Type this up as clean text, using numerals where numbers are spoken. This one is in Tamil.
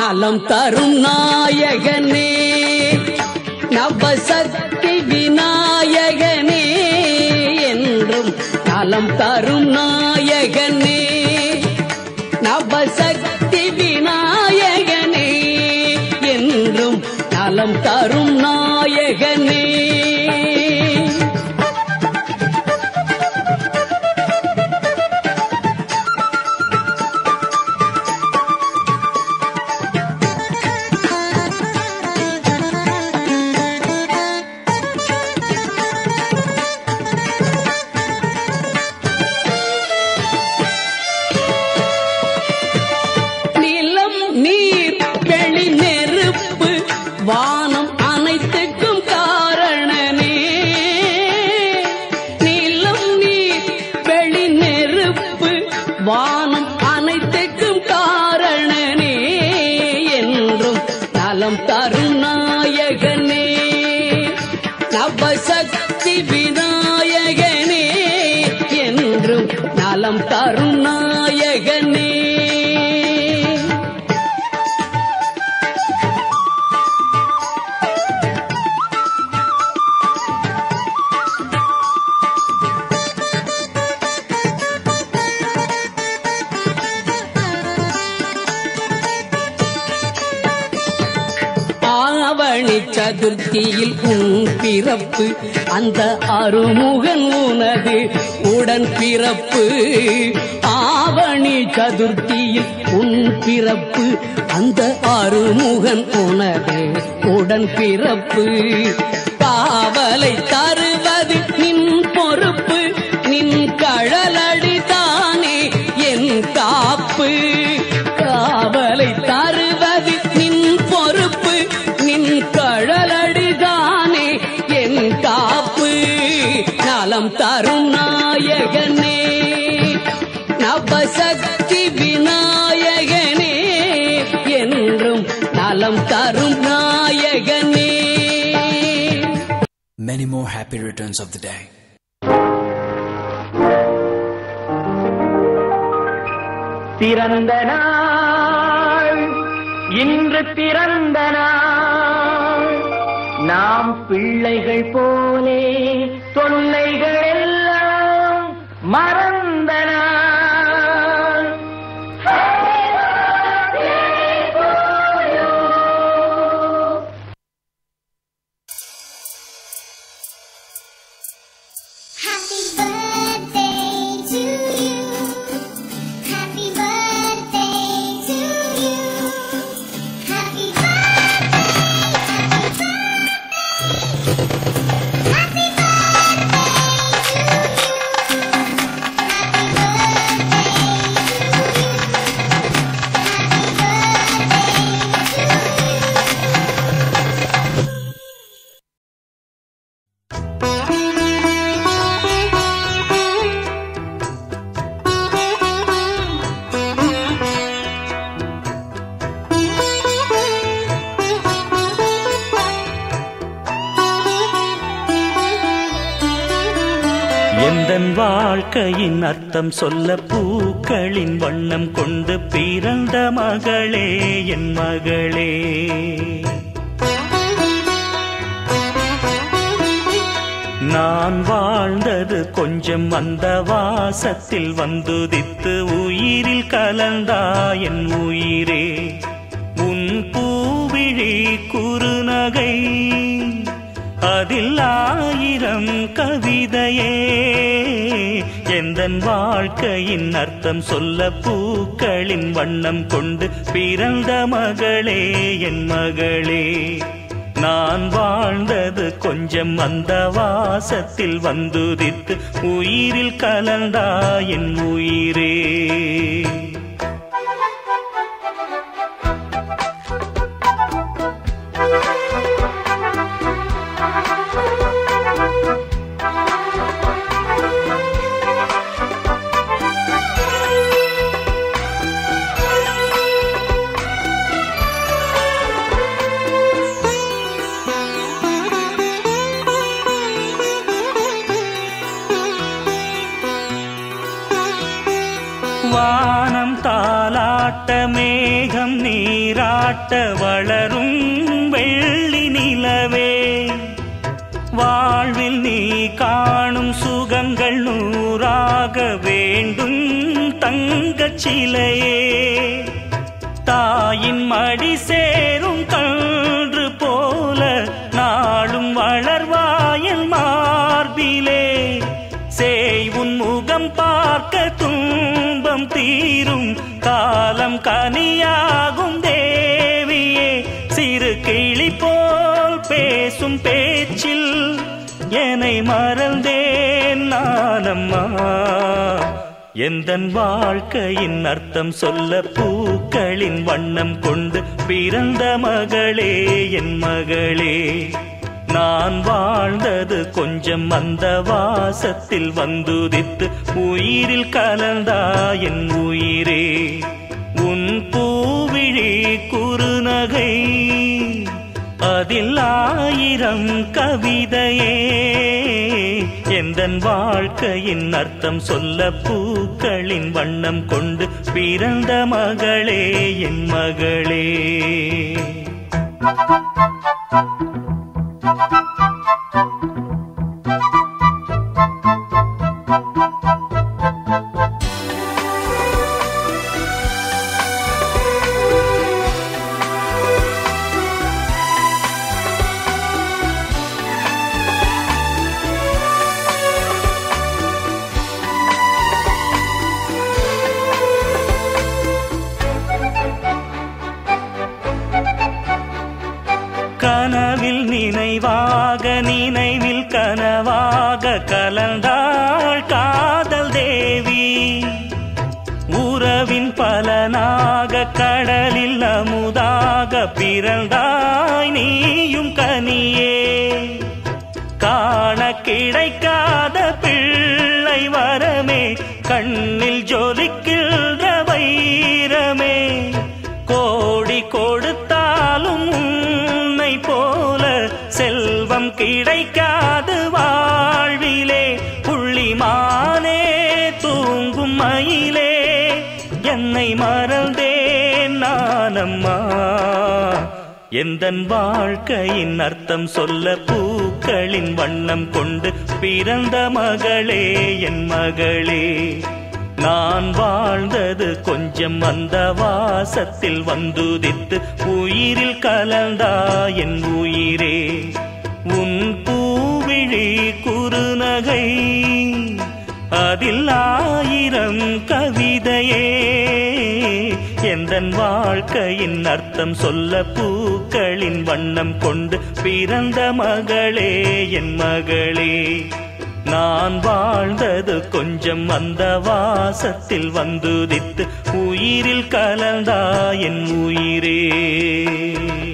நலம் தரும் நாயகனே நவசக்தி விநாயகனே என்றும் நலம் தரும் நாயகனே நவசக்தி விநாயகனே என்றும் நலம் தரும் நாயகனே வானம் அனைத்துக்கும் காரணனே நிலம் நீர் வெளி நெருப்பு வானம் அனைத்துக்கும் காரணனே என்றும் நலம் தரும் நாயகனே நவசக்தி விநாயகனே என்றும் நலம் தரும் நாயகனே ஆவணி சதுர்த்தியில் உன் பிறப்பு அந்த அருமுகன் உனது உடன் பிறப்பு ஆவணி சதுர்த்தியில் உன் பிறப்பு அந்த அருமுகன் உனது உடன் பிறப்பு காவலை தருவது நின் பொறுப்பு நின் கழலடி தானே என் காப்பு காவலை தருவது நின் பொறுப்பு நின் கழலடிதானே என் காப்பு நலம் தரும் நாயகனே நவசக்தி விநாயகனே என்றும் நலம் தரும் நாயகனே. Many more happy returns of the day. பிறந்த நாள் இன்று பிறந்த நாள் நாம் பிள்ளைகள் போலே தொல்லைகள் எல்லாம் மறந்த நாள். எந்தன் வாழ்க்கையின் அர்த்தம் சொல்ல பூக்களின் வண்ணம் கொண்டு பிறந்த மகளே என் மகளே. நான் வாழ்ந்தது கொஞ்சம் அந்த வாசத்தில் வந்துதித்து உயிரில் கலந்தா என் உயிரே. உன் பூவிழி குறுநகை அதில் ஆயிரம் கவிதையே. எந்தன் வாழ்க்கையின் அர்த்தம் சொல்ல பூக்களின் வண்ணம் கொண்டு பிறந்த மகளே என் மகளே. நான் வாழ்ந்தது கொஞ்சம் அந்த வாசத்தில் வந்துதித்து உயிரில் கலந்தா என் உயிரே. வானம் தாளாட்ட தாலாட்ட மேகம் நீராட்ட வளரும் வெள்ளி நிலவே, வாழ்வில் நீ காணும் சுகங்கள் நூறாக வேண்டும் தங்கச் சிலையே. தாயின் மடி சேரும் கன்று போல நாளும் வளர்வாயல் மார்பிலே, சேய் உன் முகம் பார்க்க துன்பம் தீரும் காலம் கனியாகும் தேவியே. சிறு கிளி போல் பேசும் பேச்சில் என்னை மறந்தேன் நானம்மா. எந்தன் வாழ்க்கையின் அர்த்தம் சொல்ல பூக்களின் வண்ணம் கொண்டு பிறந்த மகளே என் மகளே. நான் வாழ்ந்தது கொஞ்சம் அந்த வாசத்தில் வந்துதித்து உயிரில் கலந்தா என் உயிரே. உன் பூவிழி குறுநகை அதில் 1000 கவிதையே. எந்தன் வாழ்க்கையின் அர்த்தம் சொல்ல பூக்களின் வண்ணம் கொண்டு பிறந்த மகளே என் மகளே. கனவில் நினைவாக நினைவில் கனவாக கலந்தாள் காதல் தேவி. உறவின் பலனாக கடலில் அமுதாக பிறந்தாய் நீயும் கனியே. காண கிடைக்காத பிள்ளை வரமே, கண்ணில் ஜொலிக்கின்ற வைரமே. கோடி கொடுத்தாலும் உன்னை போல செல்வம் கிடைக்காது வாழ்விலே. புள்ளிமானே தூங்கும் மயிலே, என்னை மறந்தேன் நானம்மா. எந்தன் வாழ்க்கையின் அர்த்தம் சொல்ல பூக்களின் வண்ணம் கொண்டு பிறந்த மகளே என் மகளே. நான் வாழ்ந்தது கொஞ்சம் அந்த வாசத்தில் வந்துதித்து உயிரில் கலந்தா என் உயிரே. உன் பூவிழி குறுநகை அதில் 1000 கவிதையே. எந்தன் வாழ்க்கையின் அர்த்தம் சொல்ல பூக்களின் வண்ணம் கொண்டு பிறந்த மகளே என் மகளே. நான் வாழ்ந்தது கொஞ்சம் அந்த வாசத்தில் வந்துதித்து உயிரில் கலந்தா என் உயிரே.